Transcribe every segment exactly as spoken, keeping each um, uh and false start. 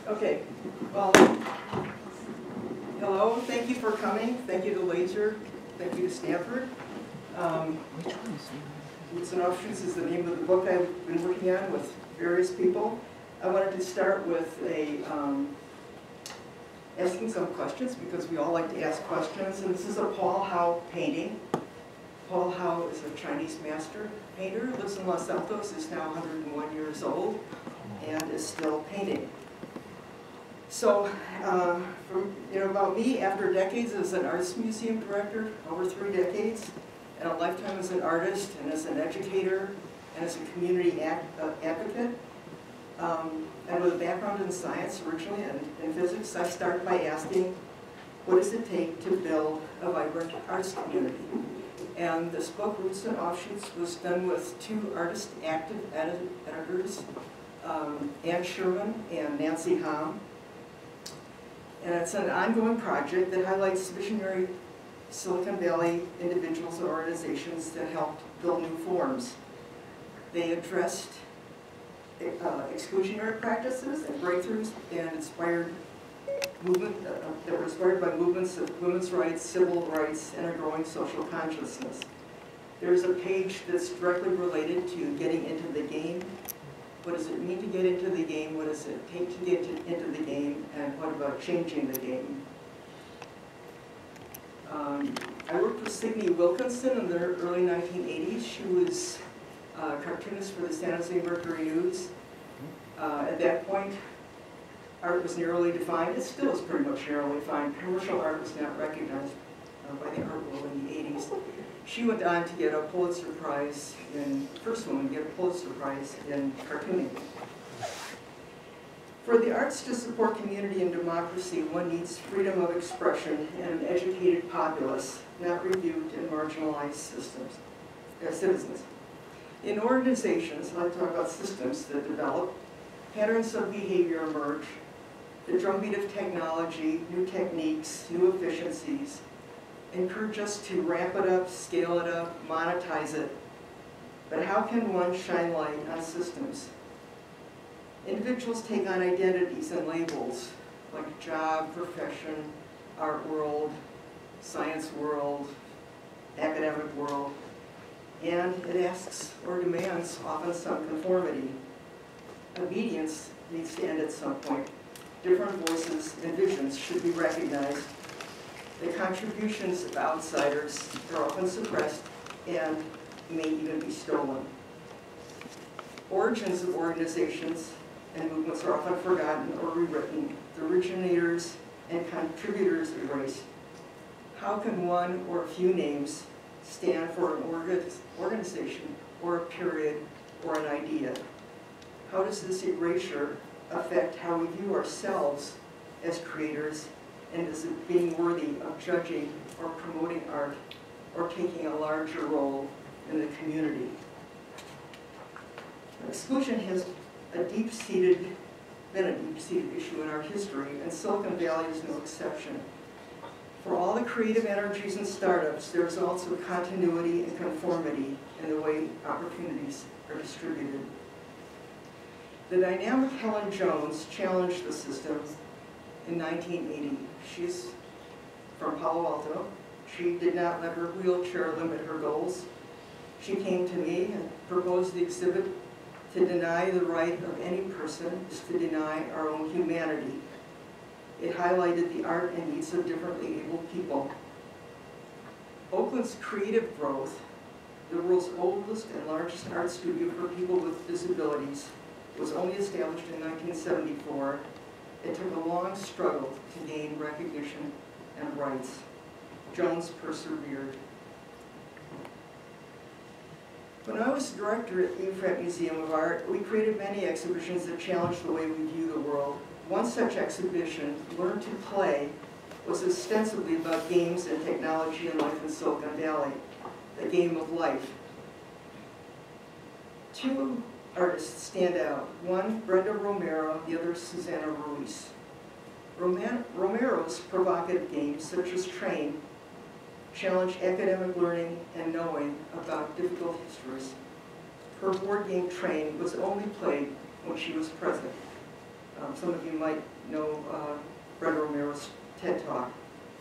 Okay, well, hello, thank you for coming. Thank you to Laser, thank you to Stanford. Um, Roots and Offshoots is the name of the book I've been working on with various people. I wanted to start with a um, asking some questions because we all like to ask questions. And this is a Paul Howe painting. Paul Howe is a Chinese master painter, lives in Los Altos, is now one hundred and one years old, and is still painting. So, uh, from, you know, about me, after decades as an arts museum director, over three decades, and a lifetime as an artist, and as an educator, and as a community act, uh, advocate, um, and with a background in science originally and in physics, I started by asking, what does it take to build a vibrant arts community? And this book, Roots and Offshoots, was done with two artist active edit editors, um, Ann Sherman and Nancy Hom. And it's an ongoing project that highlights visionary Silicon Valley individuals and organizations that helped build new forms. They addressed uh, exclusionary practices and breakthroughs and inspired movement uh, that were inspired by movements of women's rights, civil rights, and a growing social consciousness. There's a page that's directly related to getting into the game. What does it mean to get into the game? What does it take to get to, into the game? And what about changing the game? Um, I worked with Signe Wilkinson in the early nineteen eighties. She was a cartoonist for the San Jose Mercury News. Uh, at that point, art was narrowly defined. It still is pretty much narrowly defined. Commercial art was not recognized uh, by the art world in the eighties. She went on to get a Pulitzer Prize in, first woman to get a Pulitzer Prize in cartooning. For the arts to support community and democracy, one needs freedom of expression and an educated populace, not reviewed and marginalized systems, uh, citizens. In organizations, I like to talk about systems that develop, patterns of behavior emerge, the drumbeat of technology, new techniques, new efficiencies, encourage us to ramp it up, scale it up, monetize it. But how can one shine light on systems? Individuals take on identities and labels like job, profession, art world, science world, academic world, and it asks or demands often some conformity. Obedience needs to end at some point. Different voices and visions should be recognized. The contributions of outsiders are often suppressed and may even be stolen. Origins of organizations and movements are often forgotten or rewritten, the originators and contributors erased. How can one or a few names stand for an organization or a period or an idea? How does this erasure affect how we view ourselves as creators, and is it being worthy of judging or promoting art or taking a larger role in the community? Exclusion has a deep-seated, been a deep-seated issue in our history, and Silicon Valley is no exception. For all the creative energies and startups, there is also continuity and conformity in the way opportunities are distributed. The dynamic Helen Jones challenged the system in nineteen eighty. She's from Palo Alto. She did not let her wheelchair limit her goals. She came to me and proposed the exhibit, "To deny the right of any person is to deny our own humanity." It highlighted the art and needs of differently abled people. Oakland's Creative Growth, the world's oldest and largest art studio for people with disabilities, was only established in nineteen seventy-four. It took a long struggle to gain recognition and rights. Jones persevered. When I was director at the U F R A T Museum of Art, we created many exhibitions that challenged the way we view the world. One such exhibition, Learn to Play, was ostensibly about games and technology and life in Silicon Valley, the game of life. Two artists stand out. One, Brenda Romero, the other, Susana Ruiz. Roman Romero's provocative games, such as Train, challenge academic learning and knowing about difficult histories. Her board game Train was only played when she was present. Um, some of you might know uh, Brett Romero's TED Talk.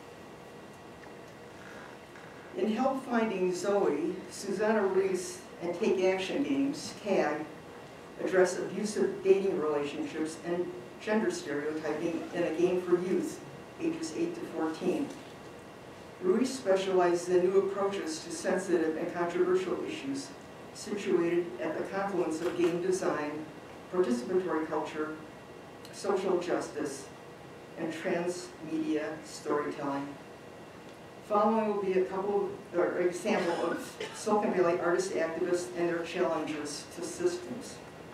In Help Finding Zoe, Susanna Reese and Take Action Games, TAG, address abusive dating relationships and gender stereotyping in a game for youth, ages eight to fourteen. Ruiz specializes in new approaches to sensitive and controversial issues situated at the confluence of game design, participatory culture, social justice, and transmedia storytelling. Following will be a couple or example of Silicon Valley artist activists and their challenges to systems.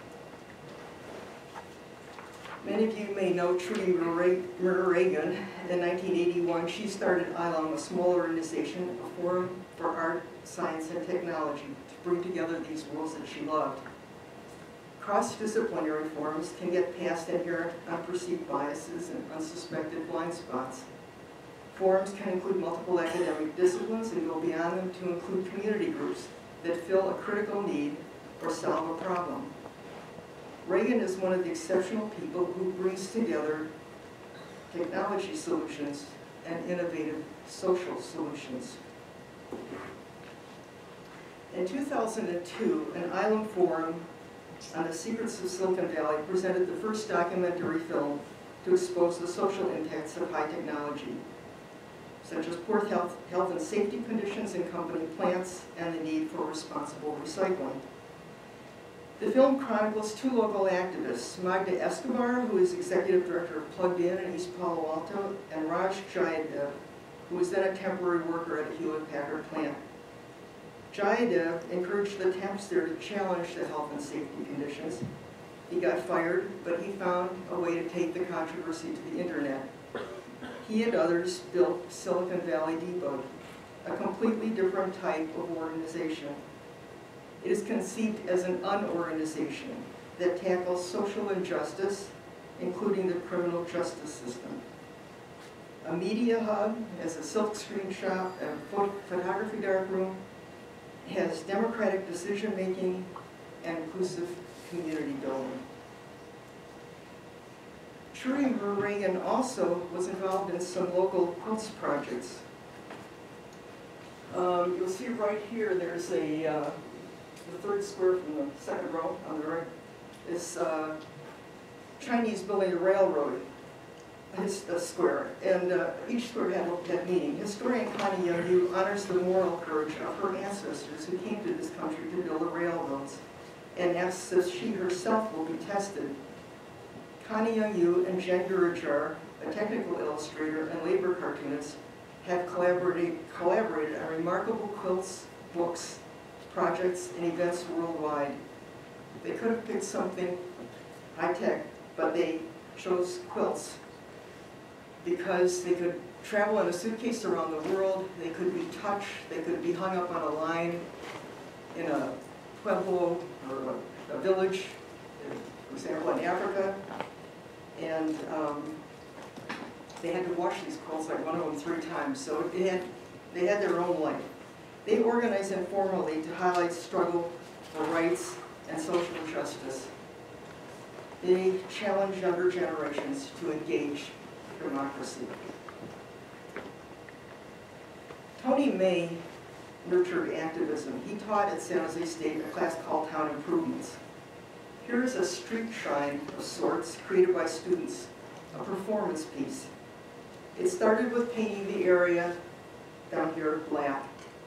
Many of you may know Trudy Murder Reagan. In nineteen eighty-one, she started I L A M, a small organization, a forum for art, science, and technology to bring together these worlds that she loved. Cross-disciplinary forums can get past inherent unperceived biases and unsuspected blind spots. Forums can include multiple academic disciplines and go beyond them to include community groups that fill a critical need or solve a problem. Reagan is one of the exceptional people who brings together technology solutions and innovative social solutions. In two thousand two, an I L A M forum on the secrets of Silicon Valley presented the first documentary film to expose the social impacts of high technology, such as poor health, health and safety conditions in company plants and the need for responsible recycling. The film chronicles two local activists, Magda Escobar, who is executive director of Plugged In in East Palo Alto, and Raj Jayadev, who was then a temporary worker at a Hewlett-Packard plant. Jayadev encouraged the temps there to challenge the health and safety conditions. He got fired, but he found a way to take the controversy to the internet. He and others built Silicon Valley Debug, a completely different type of organization. It is conceived as an unorganization that tackles social injustice, including the criminal justice system. A media hub, has a silkscreen shop, a photography darkroom, has democratic decision-making, and inclusive community building. Trudy Reagan also was involved in some local quilts projects. Um, you'll see right here, there's a, uh, the third square from the second row on the right, is uh, Chinese building a railroad, his, a square, and uh, each square had, had meaning. Historian Connie Young honors the moral courage of her ancestors who came to this country to build the railroads, and asks if she herself will be tested. Connie Young and Jen Gurajar, a technical illustrator and labor cartoonist, have collaborated, collaborated on remarkable quilts, books, projects, and events worldwide. They could have picked something high-tech, but they chose quilts because they could travel in a suitcase around the world, they could be touched, they could be hung up on a line in a pueblo or a, a village, for example, in Africa. And um, they had to wash these quilts, like one of them three times, so it had, they had their own life. They organized informally to highlight struggle for rights and social justice. They challenged younger generations to engage democracy. Tony May nurtured activism. He taught at San Jose State a class called Town Improvements. Here's a street shrine of sorts created by students, a performance piece. It started with painting the area down here black.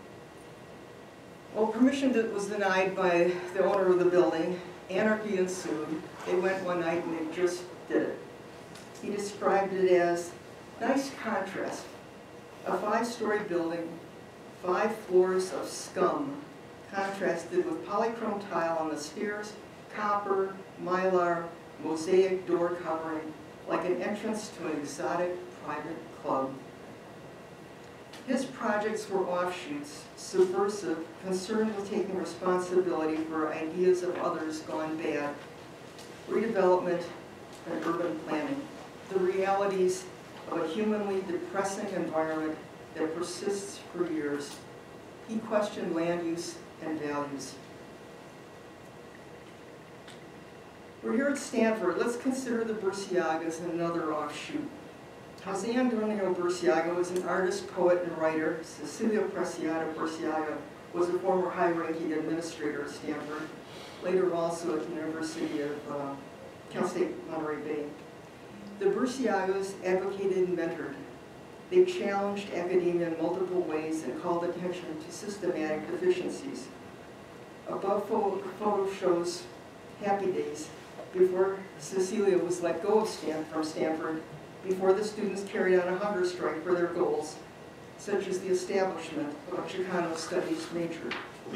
Well, permission was denied by the owner of the building. Anarchy ensued. They went one night and they just did it. He described it as nice contrast. A five-story building, five floors of scum, contrasted with polychrome tile on the stairs, copper, mylar, mosaic door covering, like an entrance to an exotic private club. His projects were offshoots, subversive, concerned with taking responsibility for ideas of others gone bad, redevelopment, and urban planning, the realities of a humanly depressing environment that persists for years. He questioned land use and values. We're here at Stanford. Let's consider the Burciagas another offshoot. Jose Antonio Burciaga was an artist, poet, and writer. Cecilia Preciado Burciaga was a former high-ranking administrator at Stanford, later also at the University of uh, Cal State Monterey Bay. The Burciagas advocated and mentored. They challenged academia in multiple ways and called attention to systematic deficiencies. Above photo, photo shows happy days before Cecilia was let go of Stan from Stanford, before the students carried on a hunger strike for their goals, such as the establishment of a Chicano studies major.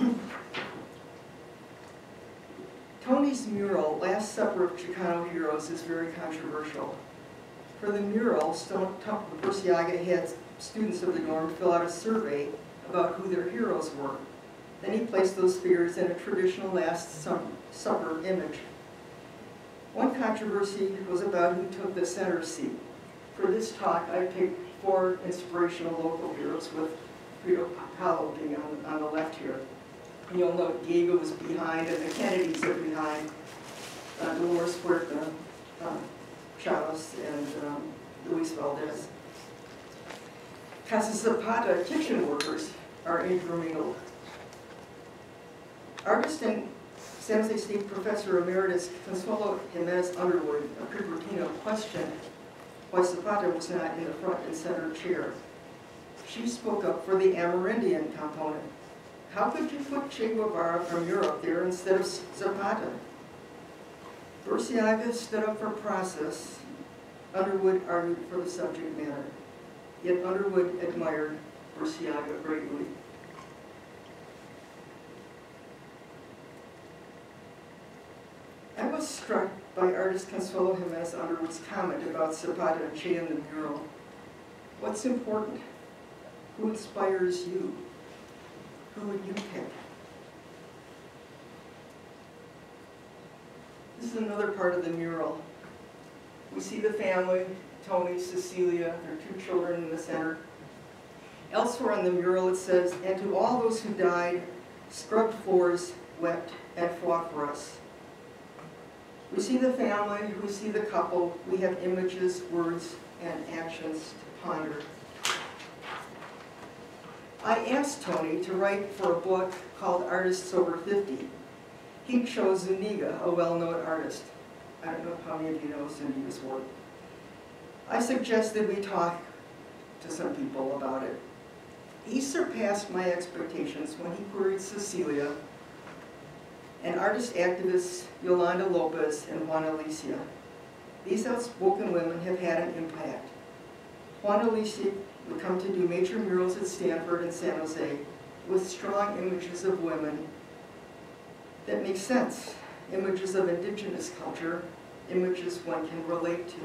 Tony's mural, Last Supper of Chicano Heroes, is very controversial. For the mural, Burciaga had students of the dorm fill out a survey about who their heroes were. Then he placed those figures in a traditional Last Supper image. One controversy was about who took the center seat. For this talk, I picked four inspirational local heroes, with Frida Kahlo being on, on the left here. And you'll note Diego was behind, and the Kennedys are behind. Uh, Dolores Huerta, uh, Chavez, and um, Luis Valdez. Casa Zapata kitchen workers are intermingled. Artist and San Jose State Professor Emeritus Consuelo Jimenez Underwood of Cupertino questioned why Zapata was not in the front and center chair. She spoke up for the Amerindian component. How could you put Che Guevara from Europe there instead of Zapata? Burciaga stood up for process. Underwood argued for the subject matter. Yet Underwood admired Burciaga greatly. I was struck by artist Consuelo Jimenez Underwood's comment about Zapata and Che in the mural. What's important? Who inspires you? Who would you pick? This is another part of the mural. We see the family, Tony, Cecilia, their two children in the center. Elsewhere on the mural it says, "And to all those who died, scrubbed floors, wept, and fought for us." We see the family, we see the couple, we have images, words, and actions to ponder. I asked Tony to write for a book called Artists Over fifty. He chose Zuniga, a well-known artist. I don't know how many of you know Zuniga's work. I suggested we talk to some people about it. He surpassed my expectations when he queried Cecilia and artist activists Yolanda Lopez and Juana Alicia. These outspoken women have had an impact. Juana Alicia would come to do major murals at Stanford and San Jose with strong images of women that make sense. Images of indigenous culture, images one can relate to.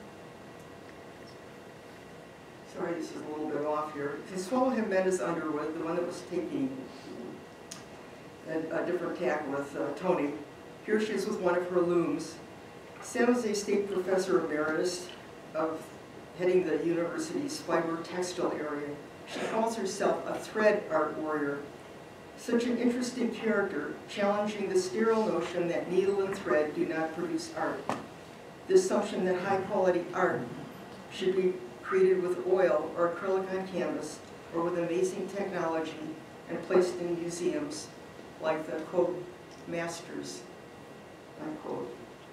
Sorry, this is a little bit off here. Consuelo Jimenez Underwood, the one that was taking a, a different tack with uh, Tony. Here she is with one of her looms. San Jose State Professor Emeritus of heading the university's fiber textile area. She calls herself a thread art warrior. Such an interesting character, challenging the sterile notion that needle and thread do not produce art. The assumption that high-quality art should be created with oil or acrylic on canvas, or with amazing technology and placed in museums, like the, quote, masters, unquote.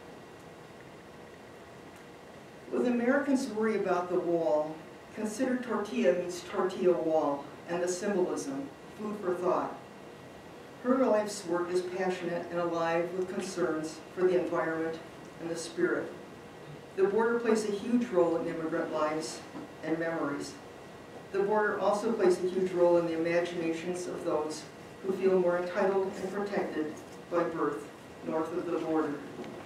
With Americans worry about the wall, consider Tortilla meets Tortilla Wall and the symbolism, food for thought. Her life's work is passionate and alive with concerns for the environment and the spirit. The border plays a huge role in immigrant lives and memories. The border also plays a huge role in the imaginations of those who feel more entitled and protected by birth north of the border.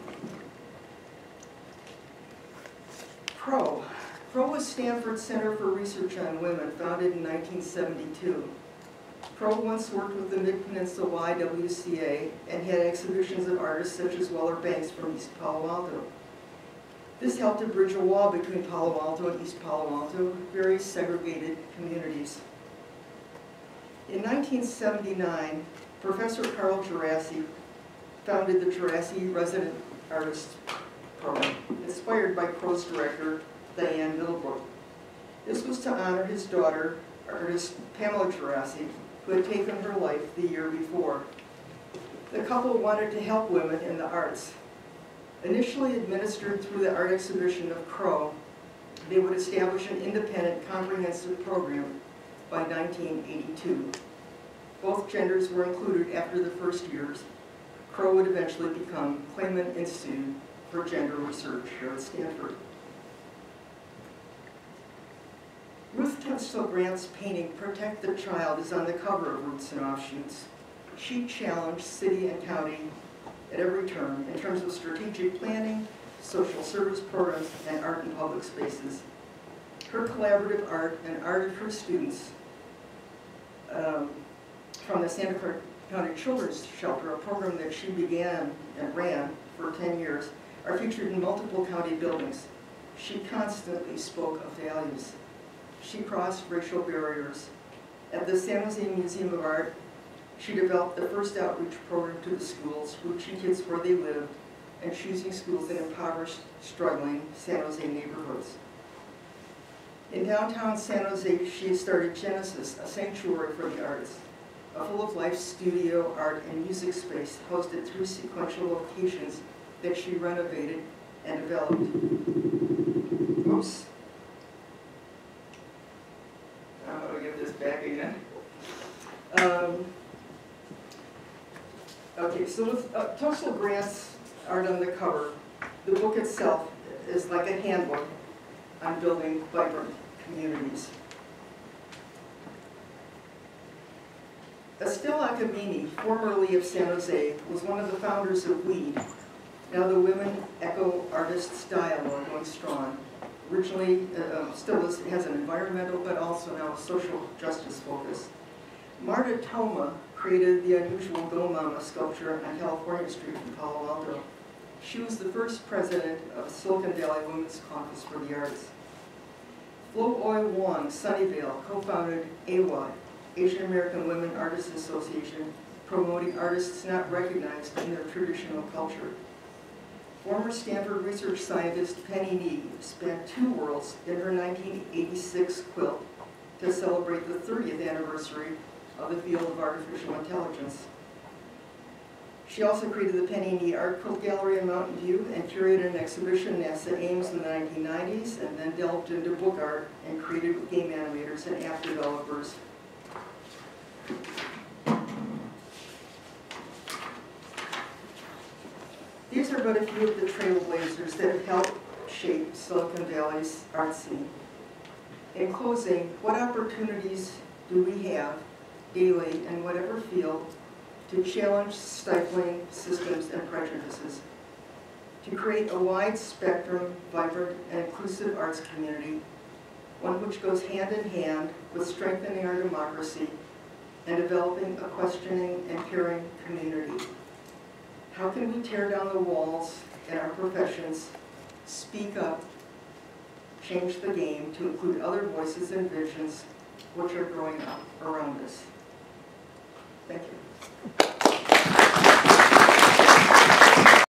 PRO. PRO was Stanford Center for Research on Women, founded in nineteen seventy-two. PRO once worked with the Mid-Peninsula Y W C A and had exhibitions of artists such as Weller Banks from East Palo Alto. This helped to bridge a wall between Palo Alto and East Palo Alto, very segregated communities. In nineteen seventy-nine, Professor Carl Gerasi founded the Gerasi Resident Artist Program, inspired by Crow's director, Diane Middlebrook. This was to honor his daughter, artist Pamela Gerasi, who had taken her life the year before. The couple wanted to help women in the arts. Initially administered through the art exhibition of Crow, they would establish an independent comprehensive program by nineteen eighty-two. Both genders were included after the first years. Crow would eventually become Clayman Institute for Gender Research here at Stanford. Ruth Tunstall Grant's painting, Protect the Child, is on the cover of Roots and Offshoots. She challenged city and county at every turn in terms of strategic planning, social service programs, and art in public spaces. Her collaborative art and art of her students um, from the Santa Clara County Children's Shelter, a program that she began and ran for ten years, are featured in multiple county buildings. She constantly spoke of values. She crossed racial barriers. At the San Jose Museum of Art, she developed the first outreach program to the schools, reaching kids where they lived and choosing schools in impoverished, struggling San Jose neighborhoods. In downtown San Jose, she started Genesis, a sanctuary for the arts, a full-of-life studio, art, and music space hosted through sequential locations that she renovated and developed. Oops. I'm going to get this back again. Um, okay, so with uh, Tunstall Grant's art on the cover, the book itself is like a handbook on building vibrant communities. Estelle Acamini, formerly of San Jose, was one of the founders of WEED. Now the Women Echo Artists Dialogue going strong. Originally, uh, still is, has an environmental but also now a social justice focus. Marta Toma created the unusual Go Mama sculpture on California Street in Palo Alto. She was the first president of Silicon Valley Women's Caucus for the Arts. Flo Oi Wong, Sunnyvale, co-founded A W I, Asian American Women Artists Association, promoting artists not recognized in their traditional culture. Former Stanford research scientist Penny Nee spent two worlds in her nineteen eighty-six quilt to celebrate the thirtieth anniversary of the field of artificial intelligence. She also created the Penny Nee Art Quilt Gallery in Mountain View and curated an exhibition at NASA Ames in the nineteen nineties, and then delved into book art and created with game animators and app developers. These are but a few of the trailblazers that have helped shape Silicon Valley's art scene. In closing, what opportunities do we have daily in whatever field to challenge stifling systems and prejudices, to create a wide spectrum, vibrant, and inclusive arts community, one which goes hand in hand with strengthening our democracy and developing a questioning and caring community? How can we tear down the walls in our professions, speak up, change the game to include other voices and visions which are growing up around us? Thank you.